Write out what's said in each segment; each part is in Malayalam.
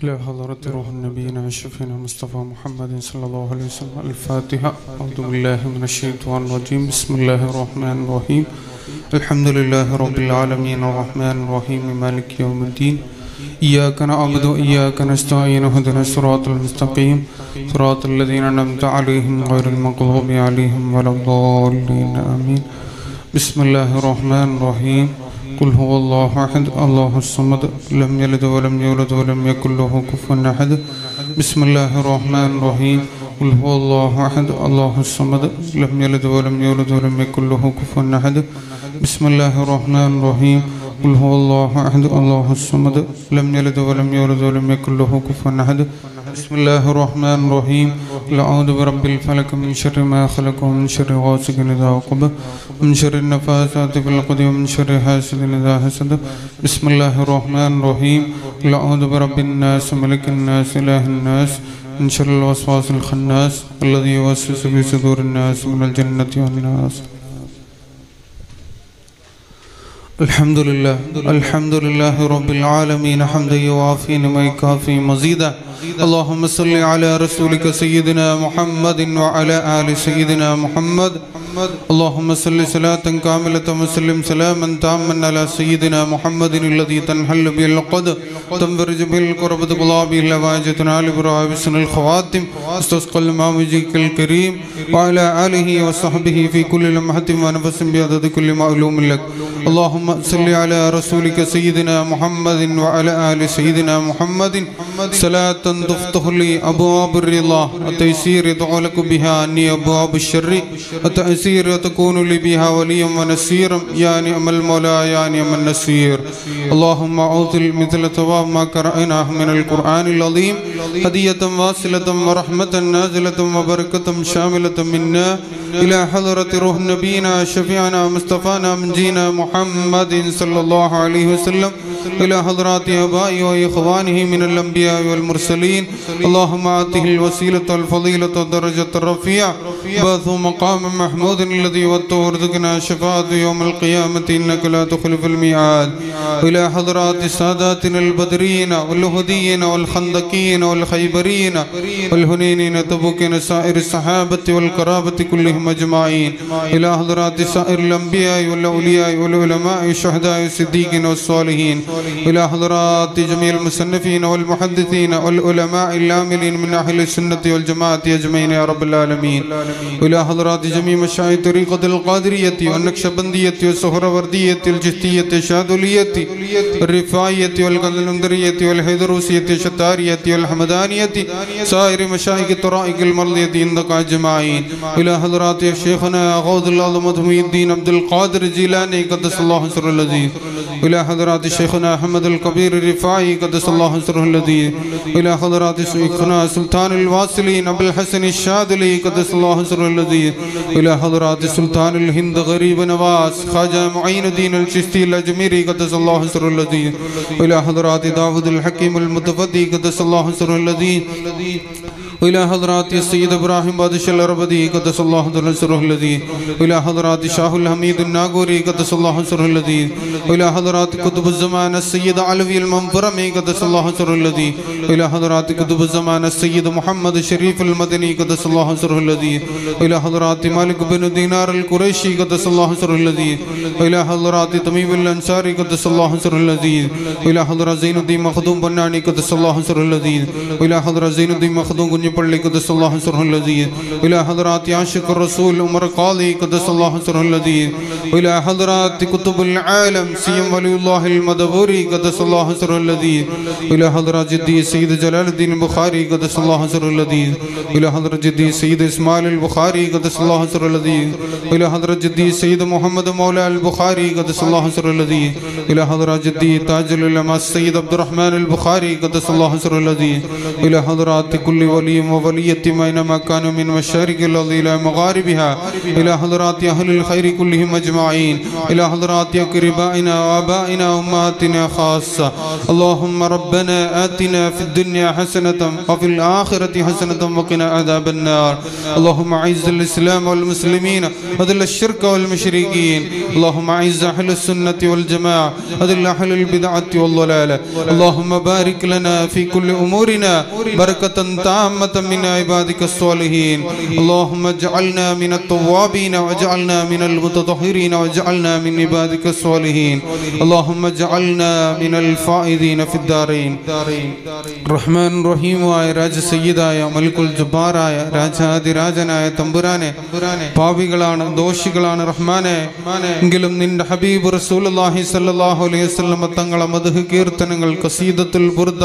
إلى حضرة روح النبينا الشفينا المصطفى محمد صلى الله عليه وسلم. الفاتحة. أعوذ بالله من الشيطان الرجيم. بسم الله الرحمن الرحيم. الحمد لله رب العالمين الرحمن الرحيم مالك يوم الدين. إياك نعبد وإياك نستعين اهدنا الصراط المستقيم صراط الذين أنعمت عليهم غير المغضوب عليهم ولا الضالين آمين. بسم الله الرحمن الرحيم. قل هو الله أحد الله الصمد لم يلد ولم يولد ولم يكن له كفوا أحد. بسم الله الرحمن الرحيم. قل هو الله أحد الله الصمد لم يلد ولم يولد ولم يكن له كفوا أحد. بسم الله الرحمن الرحيم. قل هو الله أحد الله الصمد لم يلد ولم يولد ولم يكن له كفوا أحد. بسم الله الرحمن الرحيم. قل أعوذ برب الفلق من شر ما خلق ومن شر غاسق إذا وقب ومن شر النفاثات في العقد ومن شر حاسد إذا حسد. بسم الله الرحمن الرحيم. قل أعوذ برب الناس ملك الناس إله الناس من شر الوسواس الخناس الذي يوسوس في صدور الناس من الجنة والناس. الحمد لله رب العالمين حمدا يوافي ما يكافي مزيدا. اللهم صل على رسولك سيدنا محمد وعلى آل سيدنا محمد. اللهم صل صلاة كاملة وسلم سلاما تاما على سيدنا محمد الذي تنحل به العقد تنفرج به الكرب تقضى به الحوائج تنال به بحسن الخواتم استسقى الماء وجهك الكريم وعلى آله وصحبه في كل لمحة ونفس بعدد كل معلوم لك. اللهم صل على رسولك سيدنا محمد وعلى آل سيدنا محمد صلاة تفتح لي أبواب الرضا التيسير يدعلك بها عني أبواب الشر التأثير تكون لي بها وليا ونسيرا يا نعم المولى يا نعم النصير. اللهم أعطي مثل ثواب ما قرأناه من القرآن العظيم هدية واصلة ورحمة نازلة وبركة شاملة منا إلى حضرة روح نبينا شفيعنا مصطفانا من جينا محمد صلى الله عليه وسلم إلى حضرات آبائه وإخوانه من الأنبياء والمرسلين. اللهم آته الوسيلة والفضيلة والدرجة الرفيعة بعثه مقام محمود الذي وارزقنا شفاعة يوم القيامة إنك لا تخلف الميعاد. إلى حضرات ساداتنا البدرين والهديين والخندقين والخيبرين والهنينين تبوكين سائر الصحابة والقرابة كلهم أجمعين. إلى حضرات سائر الأنبياء والأولياء والعلماء والشهداء والصديقين والصالحين. إلى حضرات جميع المصنفين والمحدثين والعلماء العاملين من أهل السنة والجماعة أجمعين يا رب العالمين. إلى حضرات جميع مشايخ طريقة القادرية والنقشبندية والسهروردية والجهتية الشاذلية الرفاعية والقلندرية والحيدروسية الشتارية والحمدانية سائر مشايخ الطرائق المرضية عندك أجمعين. إلى حضرات شيخنا غوث العظمة محي الدين عبد القادر الجيلاني قدس الله سره العظيم. إلى حضرات شيخنا أحمد الكبير الرفاعي قدس الله سره العظيم. إلى حضرات شيخنا سلطان الواصلين أبو الحسن الشاذلي قدس الله سره العظيم. إلى حضرات سلطان الهند غريب نواس خواجة معين الدين الچشتی الأجمیری قدس الله سره العظيم. إلى حضرات داود الحكيم المتفدي قدس الله سره العظيم. إلى حضرات السيد إبراهيم بادشاہ العربدي قدس الله سره العظيم. إلى حضرات شاه الحميد الناغوري قدس الله سره العظيم. إلى حضرات قطب الزمان السيد علوي المنفرمي قدس الله سره العظيم. إلى حضرات قطب الزمان السيد محمد الشريف المدني قدس الله سره العظيم. إلى حضرات مالك بن دينار القريشي قدس الله سره العظيم. إلى حضرات تميم الأنصاري قدس الله سره العظيم. إلى حضرات زين الدين مخدوم بناني قدس الله سره العظيم. إلى حضرات زين الدين مخدوم پڑھلی قدس اللہ سرہ العظیم. إلى حضرات عاشق الرسول عمر قاضي قدس الله سرہ العظیم. إلى حضرات قطب العالم سيم ولي الله المدبوري قدس الله سرہ العظیم. إلى حضرات جدي سيد جلال الدين البخاري قدس الله سرہ العظیم. إلى حضرات جدي سيد اسماعيل البخاري قدس الله سرہ العظیم. إلى حضرات جدي سيد محمد مولى البخاري قدس الله سرہ العظیم. إلى حضرات جدي تاج العلماء السيد عبد الرحمن البخاري قدس الله سرہ العظیم. إلى حضرات كل ولي وليهم ووليتهم أينما كانوا من مشارق الأرض إلى مغاربها إلى حضرات أهل الخير كلهم أجمعين إلى حضرات أقربائنا وآبائنا وأمهاتنا خاصة. اللهم ربنا آتنا في الدنيا حسنة وفي الآخرة حسنة وقنا عذاب النار. اللهم أعز الإسلام والمسلمين وذل الشرك والمشركين. اللهم أعز أهل السنة والجماعة وذل أهل البدعة والضلالة. اللهم بارك لنا في كل أمورنا بركة تامة من عبادك الصالحين. اللهم اجعلنا من التوابين واجعلنا من المتطهرين واجعلنا من عبادك الصالحين. اللهم اجعلنا من الفائزين في الدارين. റഹ്മാൻ റഹീമായ രാജ സയ്യിദായ മലിക്കുൽ ജബ്ബാറായ രാജാതിരാജനായ തമ്പുരാനെ, പാപികളാണ്, ദോഷികളാണ് റഹ്മാനെ. എങ്കിലും നിന്റെ ഹബീബ് റസൂലുള്ളാഹി സ്വല്ലല്ലാഹു അലൈഹി വസല്ലം തങ്ങളെ മദ്ഹ് കീർത്തനങ്ങൾ ഖസീദത്തുൽ ബുർദ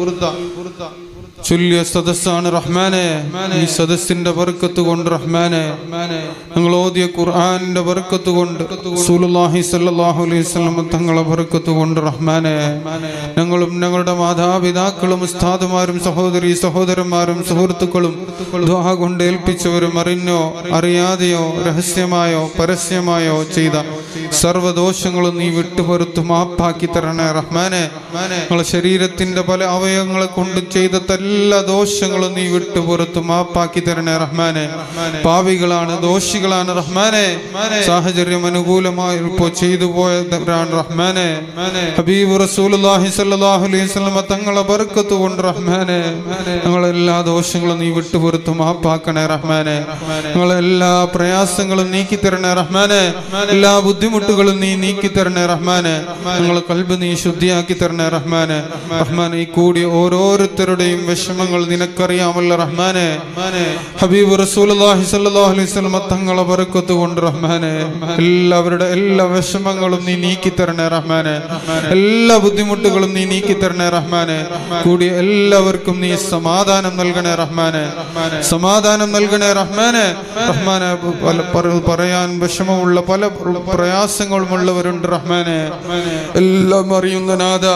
ചൊല്ലിയ സദസ്സാണ് റഹ്മാനെ. ഈ സദസ്സിന്റെ ബർക്കത്ത് കൊണ്ട് റഹ്മാനെ, ഞങ്ങൾ ഓതിയ ഖുർആനിന്റെ ബർക്കത്ത് കൊണ്ട്, റസൂലുള്ളാഹി സ്വല്ലല്ലാഹു അലൈഹി വസല്ലം തങ്ങളെ ബർക്കത്ത് കൊണ്ട് റഹ്മാനെ, ഞങ്ങളും ഞങ്ങളുടെ മാതാപിതാക്കളും ഉസ്താദുമാരും സഹോദരി സഹോദരന്മാരും സുഹൃത്തുക്കളും ദുആ കൊണ്ട് ഏൽപ്പിച്ചവരും അറിഞ്ഞോ അറിയാതെയോ രഹസ്യമായോ പരസ്യമായോ ചെയ്ത സർവ്വദോഷങ്ങളും നീ വിട്ടുപുറത്തു മാപ്പാക്കി തരണേ റഹ്മാനെ. ഞങ്ങളുടെ ശരീരത്തിന്റെ പല അവയവങ്ങളെ കൊണ്ട് ചെയ്ത എല്ലാ ദോഷങ്ങളും നീ വിട്ടുപുറത്തു മാപ്പാക്കി തരണേ റഹ്മാനെ. പാപികളാണ്, ദോഷികളാണ് റഹ്മാനെ. സാഹചര്യം അനുകൂലമായപ്പോ ചെയ്തു പോയവരാണ് റഹ്മാനെ. ഹബീബ് റസൂലുള്ളാഹി സ്വല്ലല്ലാഹു അലൈഹി വസല്ലം തങ്ങളെ ബർക്കത്ത് കൊണ്ട് റഹ്മാനെ, ഞങ്ങളെ എല്ലാ ദോഷങ്ങളും നീ വിട്ടുപുറത്തു മാപ്പാക്കണേ റഹ്മാനെ. ഞങ്ങളെ എല്ലാ പ്രയാസങ്ങളും നീക്കി തരണേ റഹ്മാനെ. എല്ലാ ബുദ്ധിമുട്ടുകളും നീ നീക്കി തരണേ റഹ്മാനെ. ഞങ്ങളെ ഖൽബ് നീ ശുദ്ധിയാക്കി തരണേ റഹ്മാനെ. റഹ്മാനെ, ഈ കൂടി ഓരോരുത്തരുടെയും വിഷമങ്ങൾ നിനക്കറിയാമല്ലോ റഹ്മാനെ. ഹബീബ് റസൂലുള്ളാഹി സ്വല്ലല്ലാഹു അലൈഹി വസല്ലം തങ്ങളെ ബർക്കത്ത് കൊണ്ട് റഹ്മാനെ, എല്ലാവരുടെ എല്ലാ വിഷമങ്ങളും നീ നീക്കി തരണേ റഹ്മാനെ. എല്ലാ ബുദ്ധിമുട്ടുകളും നീ നീക്കി തരണേ റഹ്മാനെ. കൂടി എല്ലാവർക്കും നീ സമാധാനം നൽകണേ റഹ്മാനെ. സമാധാനം നൽകണേ റഹ്മാനെ. റഹ്മാനെ, പറയാൻ വിഷമമുള്ള പല പ്രയാസങ്ങളുമുള്ളവരുണ്ട് റഹ്മാനെ. എല്ലാം അറിയുന്ന നാഥ,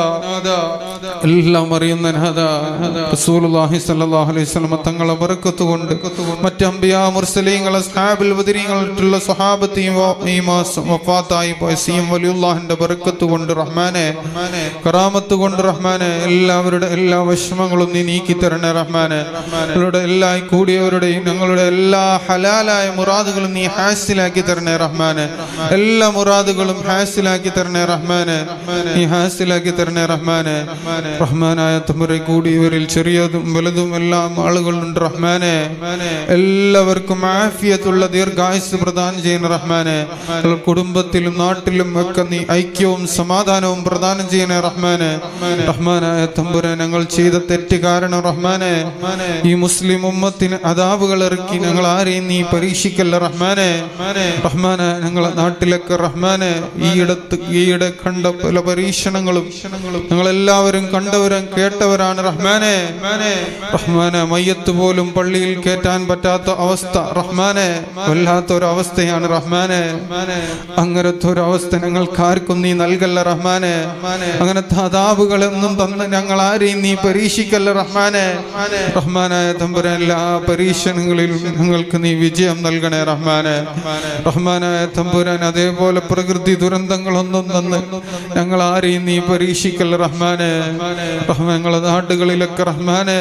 എല്ലാം അറിയുന്ന നാഥ, റസൂലുള്ളാഹി സ്വല്ലല്ലാഹു അലൈഹി വസല്ലം തങ്ങളെ ബർക്കത്ത് കൊണ്ട് മറ്റ് അംബിയാ മുർസലീങ്ങൾ അസ്ഹാബുൽ ബദരീങ്ങളുള്ള സ്വഹാബത്തിയും ഈ മാസം വഫാത്തായി പോയ സീം വലിയുള്ളാഹിന്റെ ബർക്കത്ത് കൊണ്ട് റഹ്മാനെ, കറാമത്ത് കൊണ്ട് റഹ്മാനെ, എല്ലാവരുടെ എല്ലാ വിഷമങ്ങളും നീ നീക്കി തരണേ റഹ്മാനെ. ഞങ്ങളുടെ എല്ലാ കൂടിയവരുടെയും ഞങ്ങളുടെ എല്ലാ ഹലാലായ മുറാദുകളും നീ ഹാസിലാക്കി തരണേ റഹ്മാനെ. എല്ലാ മുറാദുകളും ഹാസിലാക്കി തരണേ റഹ്മാനെ. നീ ഹാസിലാക്കി തരണേ റഹ്മാനെ. റഹ്മാനായ തമ്പുരാനെ, കൂടിയവരിൽ ചെറിയതും വലുതും എല്ലാം ആളുകളുണ്ട് റഹ്മാനെ. എല്ലാവർക്കും ആഫിയത്തുള്ള ദീർഘായുസ് പ്രദാനം ചെയ്യുന്ന റഹ്മാനെ. കുടുംബത്തിലും നാട്ടിലും ഒക്കെ നീ ഐക്യവും സമാധാനവും പ്രദാനം ചെയ്യുന്ന റഹ്മാനെ. റഹ്മാനായ തമ്പുരാൻ, ഞങ്ങൾ ചെയ്ത തെറ്റ് കാരണം റഹ്മാനെ, ഈ മുസ്ലിം ഉമ്മത്തിന് അദാബുകൾ ഇറക്കി ഞങ്ങൾ ആരെയും നീ പരീക്ഷിക്കല്ല റഹ്മാനെ. റഹ്മാനെ, ഞങ്ങളെ നാട്ടിലൊക്കെ റഹ്മാനെ ഈയിടെ കണ്ട പല പരീക്ഷണങ്ങളും ഞങ്ങളെല്ലാവരും കണ്ടവരും കേട്ടവരാണ് റഹ്മാനെ. റഹ്മാനെ, മയ്യത്ത് പോലും പള്ളിയിൽ കയറ്റാൻ പറ്റാത്ത അവസ്ഥ റഹ്മാനെ, വല്ലാത്തൊരവസ്ഥയാണ് റഹ്മാനെ. അങ്ങനത്തെ ഒരു അവസ്ഥ ഞങ്ങൾക്കാർക്കും നീ നൽകല്ല റഹ്മാനെ. അങ്ങനത്തെ അദാബുകളൊന്നും തന്ന് ഞങ്ങൾ ആരെയും നീ പരീക്ഷിക്കല്ല റഹ്മാനെ. റഹ്മാനായ തമ്പുരാൻ, എല്ലാ പരീക്ഷണങ്ങളിലും ഞങ്ങൾക്ക് നീ വിജയം നൽകണേ റഹ്മാനെ. റഹ്മാനായ തമ്പുരാൻ, അതേപോലെ പ്രകൃതി ദുരന്തങ്ങളൊന്നും തന്ന് ഞങ്ങൾ ആരെയും നീ പരീക്ഷിക്കല്ല റഹ്മാനെ. ഞങ്ങളുടെ നാടുകളിലൊക്കെ റഹ്മാനെ,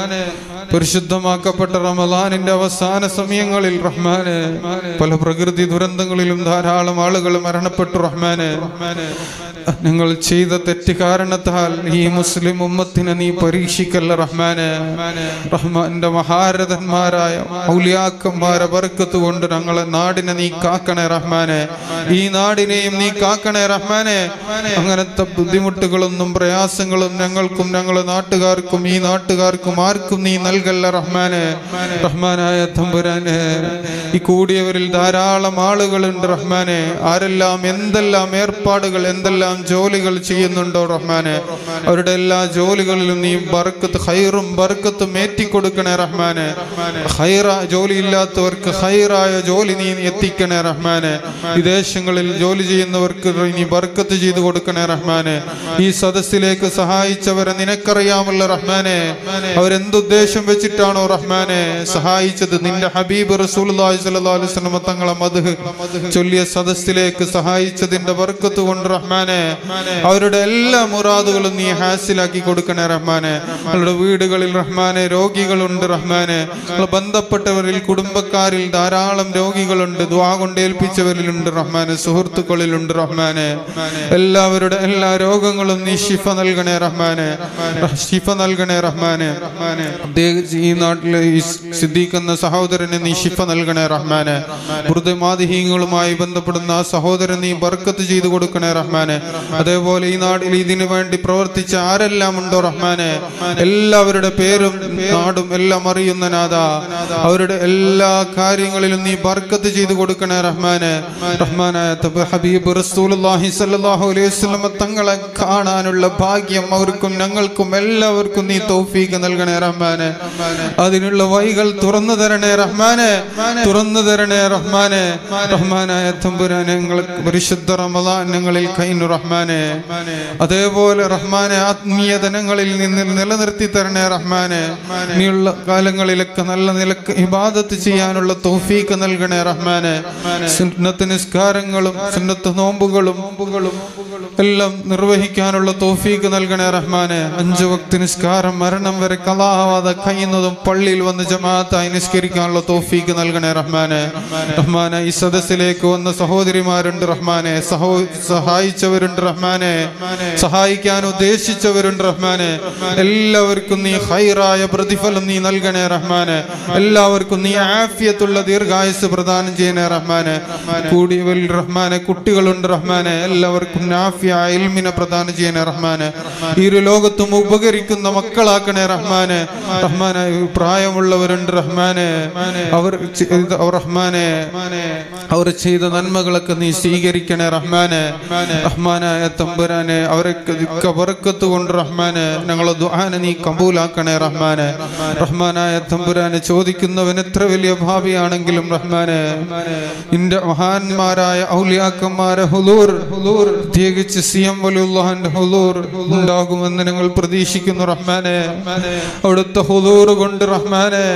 പരിശുദ്ധമാക്കപ്പെട്ട റമദാനിന്റെ അവസാന സമയങ്ങളിൽ റഹ്മാനെ, പല പ്രകൃതി ദുരന്തങ്ങളിലും ധാരാളം ആളുകൾ മരണപ്പെട്ടു റഹ്മാനെ. ഞങ്ങൾ ചെയ്ത തെറ്റ് കാരണത്താൽ ഈ മുസ്ലിം ഉമ്മത്തിനെ നീ പരീക്ഷിക്കല്ല റഹ്മാനെ. റഹ്മാന്റെ മഹാരഥന്മാരായ ഔലിയാക്കന്മാരെ ബർക്കത്ത് കൊണ്ട് ഞങ്ങളെ നാടിനെ നീ കാക്കണേ റഹ്മാനെ. ഈ നാടിനെയും നീ കാക്കണേ റഹ്മാനെ. അങ്ങനത്തെ ബുദ്ധിമുട്ടുകളൊന്നും പ്രയാസങ്ങളും ഞങ്ങൾക്കും ഞങ്ങളുടെ നാട്ടുകാർക്കും ഈ നാട്ടുകാർക്കും ആർക്കും നീ നൽകല്ല റഹ്മാനെ. റഹ്മാനായ തമ്പുരാനെ, ഈ കൂടിയവരിൽ ധാരാളം ആളുകളുണ്ട് റഹ്മാനെ. ആരെല്ലാം എന്തെല്ലാം ഏർപ്പാടുകൾ എന്തെല്ലാം ജോലികൾ ചെയ്യുന്നുണ്ടോ റഹ്മാനെ, അവരുടെ എല്ലാ ജോലികളിലും നീ ബർക്കത്ത് ഖൈറും ബർക്കത്തും ഏറ്റിക്കൊടുക്കണേ റഹ്മാനെ. ഖൈറ ജോലി ഇല്ലാത്തവർക്ക് ഖൈറായ ജോലി നീ എത്തിക്കണേ റഹ്മാനെ. വിദേശങ്ങളിൽ ജോലി ചെയ്യുന്നവർക്ക് നീ ബർക്കത്ത് ചെയ്തു കൊടുക്കണേ റഹ്മാനെ. ഈ സദസ്സിലേക്ക് സഹായിച്ചവരെ നിനക്കറിയാമല്ലോ റഹ്മാനെ. അവരെന്തുദ്ദേശം വെച്ചിട്ടാണോ റഹ്മാനെ സഹായിച്ചത്? നിന്റെ ഹബീബ് റസൂലുള്ളാഹി സ്വല്ലല്ലാഹു അലൈഹി വസല്ലം തങ്ങളെ മദ്ഹ് ചൊല്ലിയ സദസ്സിലേക്ക് സഹായിച്ചതിന്റെ ബർക്കത്ത് കൊണ്ട് റഹ്മാനെ അവരുടെ എല്ലാ മുറാദുകളും നീ ഹാസിലാക്കി കൊടുക്കണേ റഹ്മാനെ. അവരുടെ വീടുകളിൽ റഹ്മാനെ രോഗികളുണ്ട് റഹ്മാനെ. ബന്ധപ്പെട്ടവരിൽ കുടുംബക്കാരിൽ ധാരാളം രോഗികളുണ്ട്. ദുആ കൊണ്ട് ഏൽപ്പിച്ചവരിലുണ്ട് റഹ്മാനെ. സുഹൃത്തുക്കളിലുണ്ട് റഹ്മാനെ. എല്ലാവരുടെ എല്ലാ രോഗങ്ങളും നീ ശിഫ നൽകണേ റഹ്മാനെ. ശിഫ നൽകണേ റഹ്മാനെ. ഈ നാട്ടിലെ സിദ്ദീഖ് എന്ന സഹോദരന് നീ ശിഫ നൽകണേ റഹ്മാനെ. മാദിഹീങ്ങളുമായി ബന്ധപ്പെടുന്ന ആ സഹോദരൻ നീ ബർക്കത്ത് ചെയ്തു കൊടുക്കണേ റഹ്മാനെ. അതേപോലെ ഈ നാട്ടിൽ ഇതിനു വേണ്ടി പ്രവർത്തിച്ച ആരെല്ലാം ഉണ്ടോ റഹ്മാനെ എല്ലാവരുടെ പേരും നാടും എല്ലാം അറിയുന്ന നാഥ, അവരുടെ എല്ലാ കാര്യങ്ങളിലും നീ ബർക്കത്ത് ചെയ്തു കൊടുക്കണേ റഹ്മാനെ. റഹ്മാനായ ഹബീബ് റസൂലുള്ളാഹി സ്വല്ലല്ലാഹു അലൈഹി വസല്ലം തങ്ങളെ കാണാനുള്ള ഭാഗ്യം അവർക്കും ഞങ്ങൾക്കും എല്ലാവർക്കും നീ തൗഫീഖ് നൽകണേ റഹ്മാനെ. അതിനുള്ള വഴികൾ തുറന്നു തരണേ റഹ്മാനെ. തുറന്നു തരണേ റഹ്മാനെ. റഹ്മാനായ തമ്പുരാനെ ഞങ്ങൾക്ക് പരിശുദ്ധ റമദാൻ ഞങ്ങളിൽ കൈനു റഹ്മാനെ. അതേപോലെ റഹ്മാനെ ആത്മീയത ഞങ്ങളിൽ നിന്ന് നിലനിർത്തി തരണേ റഹ്മാനെ. ഇനിയുള്ള കാലങ്ങളിലൊക്കെ നല്ല നിലക്ക് ഇബാദത്ത് ചെയ്യാനുള്ള തൗഫീഖ് നൽകണേ റഹ്മാനെ. സുന്നത്ത് നിസ്കാരങ്ങളും സുന്നത്ത് നോമ്പുകളും എല്ലാം നിർവഹിക്കാനുള്ള തൗഫീഖ് നൽകണേ റഹ്മാനെ. 5 വക്ത് നിസ്കാരം മരണം വരെ കളാവാതെ കഴിയുന്നതും പള്ളിയിൽ വന്ന് ജമാഅത്തായി നിസ്കരിക്കാനുള്ള തൗഫീഖ് നൽകണേ റഹ്മാനെ. റഹ്മാനെ ഈ സദസ്സിലേക്ക് വന്ന സഹോദരിമാരുണ്ട് റഹ്മാനെ. സഹായിച്ചവരുണ്ട് റഹ്മാനെ. സഹായിക്കാൻ ഉദ്ദേശിച്ചവരുണ്ട് റഹ്മാനെ. എല്ലാവർക്കും നീ ഖൈറായ പ്രതിഫലം നീ നൽകണേ റഹ്മാനെ. എല്ലാവർക്കും നീ ആഫിയത്തുള്ള ദീർഘായുസ് പ്രദാനം ചെയ്യണേ റഹ്മാനെ. കൂടിയവരിൽ റഹ്മാനെ കുട്ടികളുണ്ട് റഹ്മാനെ. എല്ലാവർക്കും നാഫിയായ ഇൽമിനെ പ്രദാനം ചെയ്യണേ റഹ്മാനെ. ഈ ഒരു ലോകത്തും ഉപകരിക്കുന്ന മക്കളാക്കണേ റഹ്മാനെ. റഹ്മാനെ പ്രായമുള്ളവരുണ്ട് റഹ്മാനെ. അവർ ചെയ്ത നന്മകളൊക്കെ നീ സ്വീകരിക്കണേ റഹ്മാനെ. റഹ്മാനായ തമ്പുരാനെ അവരൊക്കെ ബർക്കത്ത് കൊണ്ട് റഹ്മാനെ ഞങ്ങളെ ദുആനെ നീ കബൂലാക്കണേ റഹ്മാനെ. റഹ്മാനായ തമ്പുരാനെ ചോദിക്കുന്നവൻ എത്ര വലിയ ഭാവിയാണെങ്കിലും റഹ്മാനെ നിന്റെ മഹാന്മാരായ ഔലിയാക്കന്മാരെ ഹുദൂർ പ്രത്യേകിച്ച് സിഎം വലിയുള്ളാഹിന്റെ ഹുദൂർ ഉണ്ടാകുമെന്ന് ഞങ്ങൾ പ്രതീക്ഷിക്കുന്നു റഹ്മാനെ. അവിടുത്തെ ഹുദൂർ കൊണ്ട് റഹ്മാനെ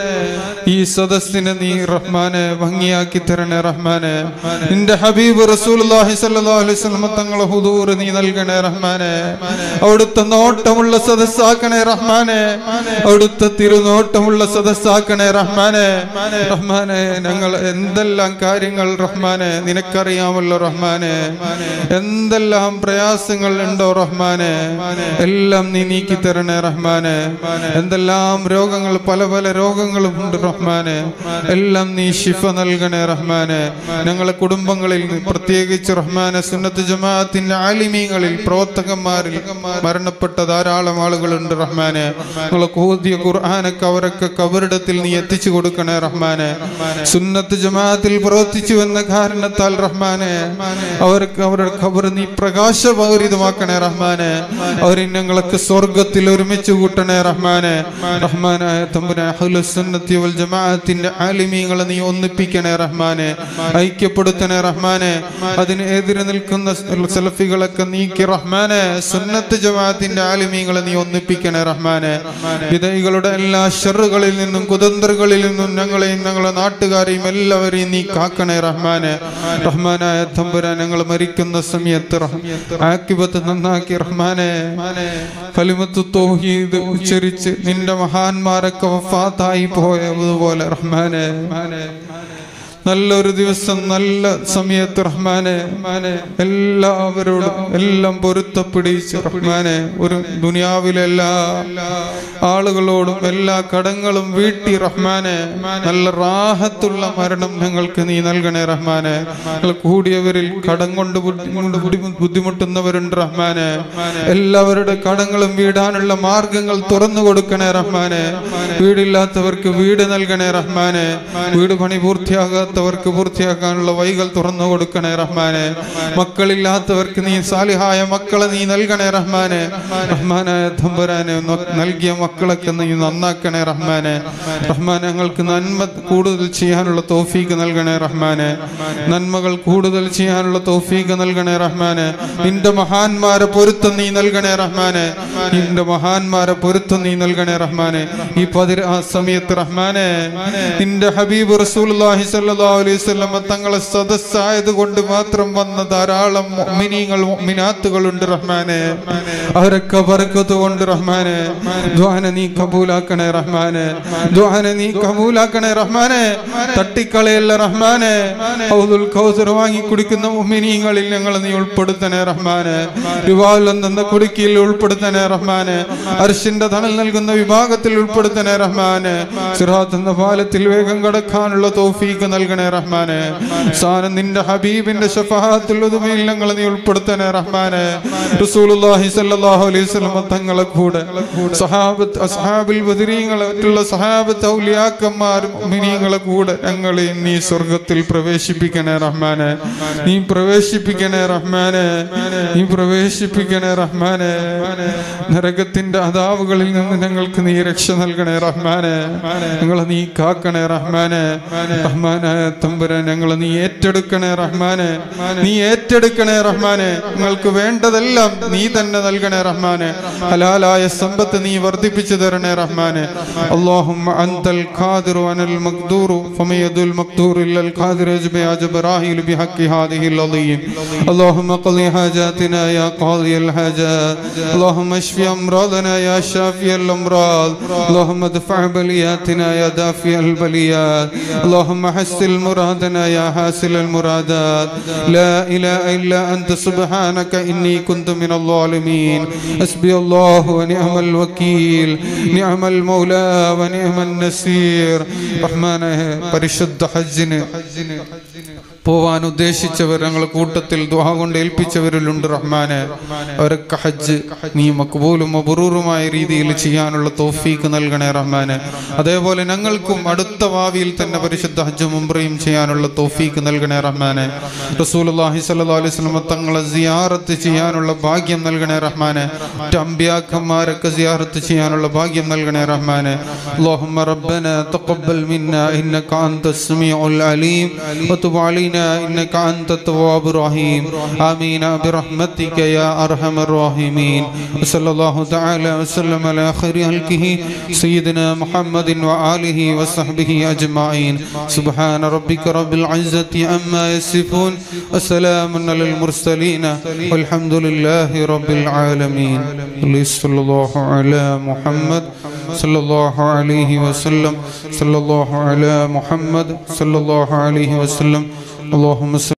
ഈ സദസ്സിനെ നീ റഹ്മാനെ ഭംഗിയാക്കി തരണേ റഹ്മാനെ. നിന്റെ ഹബീബ് റസൂലുള്ളാഹി സ്വല്ലല്ലാഹു അലൈഹി വസല്ലം തങ്ങളെ ഹുദൂർ നീ നൽകണേ റഹ്മാനെ. അവിടുത്തെ നോട്ടമുള്ള സദസ്സാക്കണേ റഹ്മാനെ. അവിടുത്തെ തിരുനോട്ടമുള്ള സദസ്സാക്കണേ റഹ്മാനെ. റഹ്മാനെ ഞങ്ങൾ എന്തെല്ലാം കാര്യങ്ങൾ റഹ്മാനെ നിനക്കറിയാമല്ലോ റഹ്മാനെ. എന്തെല്ലാം പ്രയാസങ്ങൾ ഉണ്ടോ റഹ്മാനെ എല്ലാം നീ നീക്കി തരണേ റഹ്മാനെ. എന്തെല്ലാം രോഗങ്ങൾ പല പല രോഗങ്ങളും ഉണ്ട് റഹ്മാനെ. എല്ലാം നീ ശിഫ നൽകണേ റഹ്മാനെ. ഞങ്ങളെ കുടുംബങ്ങളിൽ പ്രത്യേകിച്ച് റഹ്മാനെ സുന്നത്ത് ജമാഅത്തിന്റെ ആലിമീങ്ങളിൽ പ്രവർത്തകന്മാരിൽ മരണപ്പെട്ട ധാരാളം ആളുകളുണ്ട് റഹ്മാനെ. ഞങ്ങളെ കൂതിയ ഖുർആനൊക്കെ അവരൊക്കെ കബറിടത്തിൽ നീ എത്തിച്ചു കൊടുക്കണേ റഹ്മാനെ. സുന്നത്ത് ജമാഅത്തിൽ പ്രവർത്തിച്ചു എന്ന കാരണത്താൽ റഹ്മാനെ അവർക്ക് അവരുടെ ഖബർ നീ പ്രകാശപൂരിതമാക്കണേ റഹ്മാനെ. അവരെ ഞങ്ങളൊക്കെ സ്വർഗത്തിൽ ഒരുമിച്ച് കൂട്ടണേ റഹ്മാനെ. റഹ്മാനായ തമ്പുരാനെ അഹ്ലുസ് സുന്നത്തി വൽ ജമാഅത്തിന്റെ ആലിമീങ്ങളെ നീ ഒന്നിപ്പിക്കണേ റഹ്മാനെ. ഐക്യപ്പെടുത്തണേ റഹ്മാനെ. അതിന് എതിരെ നിൽക്കുന്ന സലഫികളൊക്കെ നീക്കി റഹ്മാനെ സുന്നത്ത് ജമാഅത്തിന്റെ ആലിമീങ്ങളെ നീ ഒന്നിപ്പിക്കണേ റഹ്മാനെ. വിദൈകളുടെ എല്ലാ ശർറുകളിൽ നിന്നും കുതന്ത്രകളിൽ നിന്നും ഞങ്ങളെയും ഞങ്ങളെ നാട്ടുകാരെയും എല്ലാവരെയും നീ കാക്കണേ റഹ്മാനെ. റഹ്മാനായ തമ്പുരാൻ ഞങ്ങൾ മരിക്കുന്ന സമയത്ത് ആഖിബത്ത് നന്നാക്കി റഹ്മാനെ. കലിമത്തു തൗഹീദ് ഉച്ചരിച്ച് നിന്റെ മഹാന്മാരൊക്കെ വഫാത്തായി പോയതുപോലെ റഹ്മാനെ നല്ലൊരു ദിവസം നല്ല സമയത്ത് റഹ്മാനെ എല്ലാവരോടും എല്ലാം പൊരുത്തപ്പിടിച്ച് റഹ്മാനെ ഒരു ദുനിയാവിലെ എല്ലാ ആളുകളോടും എല്ലാ കടങ്ങളും വീട്ടി റഹ്മാനെ നല്ല റാഹത്തുള്ള മരണം ഞങ്ങൾക്ക് നീ നൽകണേ റഹ്മാനെ. കൂടിയവരിൽ കടം കൊണ്ട് ബുദ്ധിമുട്ടുന്നവരുണ്ട് റഹ്മാനെ. എല്ലാവരുടെ കടങ്ങളും വീടാനുള്ള മാർഗങ്ങൾ തുറന്നു കൊടുക്കണേ റഹ്മാനെ. വീടില്ലാത്തവർക്ക് വീട് നൽകണേ റഹ്മാനെ. വീട് പണി പൂർത്തിയാകാത്ത പൂർത്തിയാകാത്തവർക്ക് പൂർത്തിയാക്കാനുള്ള വഴികൾ തുറന്നു കൊടുക്കണേ റഹ്മാനെ. മക്കളില്ലാത്തവർക്ക് നീ സാലിഹായ മക്കളെ നീ നൽകണേ റഹ്മാനെ. റഹ്മാനായ തമ്പുരാനെ നൽകിയ മക്കളൊക്കെ നീ നന്നാക്കണേ റഹ്മാനെ. റഹ്മാനെ ഞങ്ങൾക്ക് നന്മ കൂടുതൽ ചെയ്യാനുള്ള തൗഫീഖ് നൽകണേ റഹ്മാനെ. നന്മകൾ കൂടുതൽ ചെയ്യാനുള്ള തൗഫീഖ് നൽകണേ റഹ്മാനെ. നിന്റെ മഹാന്മാരെ പൊരുത്തം നീ നൽകണേ റഹ്മാനെ. നിന്റെ മഹാന്മാരെ പൊരുത്തം നീ നൽകണേ റഹ്മാനെ. ഈ ആ സമയത്ത് റഹ്മാനെ നിന്റെ ഹബീബ് റസൂലുള്ളാഹി സ്വല്ലല്ലാഹു അലൈഹി വസല്ലം തങ്ങളെ സദസ്സായത് കൊണ്ട് മാത്രം വന്ന ധാരാളം മുഅ്മിനീങ്ങൾ മുഅ്മിനാത്തുകളുണ്ട് റഹ്മാനെ. അവരൊക്കെ ബർക്കത്ത് കൊണ്ട് റഹ്മാനെ ദുആനെ നീ കബൂലാക്കണേ റഹ്മാനെ. ദുആനെ നീ കബൂലാക്കണേ റഹ്മാനെ. തട്ടിക്കളയല്ല റഹ്മാനെ. ഔദുൽ കൗസർ വാങ്ങി കുടിക്കുന്ന മുഅ്മിനീങ്ങളിൽ ഞങ്ങളെ നീ ഉൾപ്പെടുത്തണേ റഹ്മാനെ. വിവാഹം എന്ന കുടുക്കിയിൽ ഉൾപ്പെടുത്തണേ റഹ്മാനെ. അർശിന്റെ തണൽ നൽകുന്ന വിഭാഗത്തിൽ ഉൾപ്പെടുത്തണേ റഹ്മാനെ. സിറാത്ത് എന്ന പാലത്തിൽ വേഗം കടക്കാനുള്ള തൗഫീഖ് നൽകണേ റഹ്മാനെ. സാനം നിന്റെ ഹബീബിന്റെ ശഫാഅത്തുൽ ഉദ്മയിൽ ഞങ്ങളെ നീ ഉൾപ്പെടുത്തണേ റഹ്മാനെ. റസൂലുള്ളാഹി സ്വല്ലല്ലാഹു അലൈഹി വസല്ലം തങ്ങളെ കൂടെ സഹാബത്ത് അസ്ഹാബുൽ ബദരീങ്ങളെ മറ്റുള്ള സഹാബത്ത് ഔലിയാക്കന്മാർ മുഅ്മിനീങ്ങളെ കൂടെ ഞങ്ങളെ നീ സ്വർഗ്ഗത്തിൽ പ്രവേശിപ്പിക്കണേ റഹ്മാനെ. നീ പ്രവേശിപ്പിക്കണേ റഹ്മാനെ. നീ പ്രവേശിപ്പിക്കണേ റഹ്മാനെ. നരകത്തിന്റെ അദാബുകളിൽ നിന്ന് ഞങ്ങൾക്ക് നീ രക്ഷ നൽകണേ റഹ്മാനെ. ഞങ്ങളെ നീ കാക്കണേ റഹ്മാനെ. റഹ്മാനായ തമ്പുരാൻ ഞങ്ങളെ നീ ഏറ്റെടുക്കണേ റഹ്മാനെ. നീ ഏറ്റെടുക്കണേ റഹ്മാനെ. നിങ്ങൾക്ക് വേണ്ടതെല്ലാം നീ തന്നെ നൽകണേ റഹ്മാനെ. ഹലാലായ സമ്പത്ത് നീ വർദ്ധിപ്പിച്ചു തരണേ റഹ്മാനെ. അല്ലാഹുമ്മ അൻതൽ ഖാദിറു അനൽ മഖ്ദൂറു ഫമയദുൽ മഖ്ദൂറു ഇല്ലൽ ഖാദിറു അജ്ബ യാ ജബറാഹിൽ ബിഹഖി ഹാദിഹിൽ അളീം. അല്ലാഹുമ്മ ഖളി ഹാജാതിനാ യാ ഖാദിയൽ ഹാജാത്. അല്ലാഹുമ്മ اشفي امراضنا يا شافي الامراض. اللهم ادفع بلياتنا يا دافع البليات. اللهم حسن مرادنا يا حاصل المرادات. لا اله الا انت سبحانك اني كنت من الظالمين. حسبي الله ونعم الوكيل. نعم المولى ونعم النصير. റഹ്മാനെ പരിശുദ്ധ ഹജ്ജിന് പോവാൻ ഉദ്ദേശിച്ചവർ ഞങ്ങൾ കൂട്ടത്തിൽ ദുആ കൊണ്ട് ഏൽപ്പിച്ചവരിലുണ്ട് റഹ്മാനെ. അവരൊക്കെ ഹജ്ജ് നീ മഖ്ബൂലും മബ്റൂറുമായ രീതിയിൽ ചെയ്യാനുള്ള തൗഫീഖ് നൽകണേ റഹ്മാനെ. അതേപോലെ ഞങ്ങൾക്കും അടുത്ത ഭാവിയിൽ തന്നെ പരിശുദ്ധ ഹജ്ജും ഉംറയും ചെയ്യാനുള്ള തൗഫീഖ് നൽകണേ റഹ്മാനെ. റസൂലുള്ളാഹി സ്വല്ലല്ലാഹു അലൈഹി വസല്ലം തങ്ങളെ സിയാറത്ത് ചെയ്യാനുള്ള ഭാഗ്യം നൽകണേ റഹ്മാനെ. അമ്പിയാക്കന്മാരൊക്കെ സിയാറത്ത് ചെയ്യാനുള്ള ഭാഗ്യം നൽകണേ റഹ്മാനെ. അല്ലാഹുമ്മ റബ്ബനാ തഖബ്ബൽ മിന്നാ ഇന്നക അൻതസ് സമീഉൽ അലീം വതുബ് അലൈനാ إنك أنت التواب الرحيم. آمين برحمتك يا أرحم الراحمين. وصلى الله تعالى وسلم على خير خلقه سيدنا محمد وآله وصحبه أجمعين. سبحان ربك رب العزة عما يصفون وسلام على المرسلين والحمد لله رب العالمين. صلى الله على محمد صلى الله عليه وسلم. صلى الله على محمد صلى الله عليه وسلم. اللهم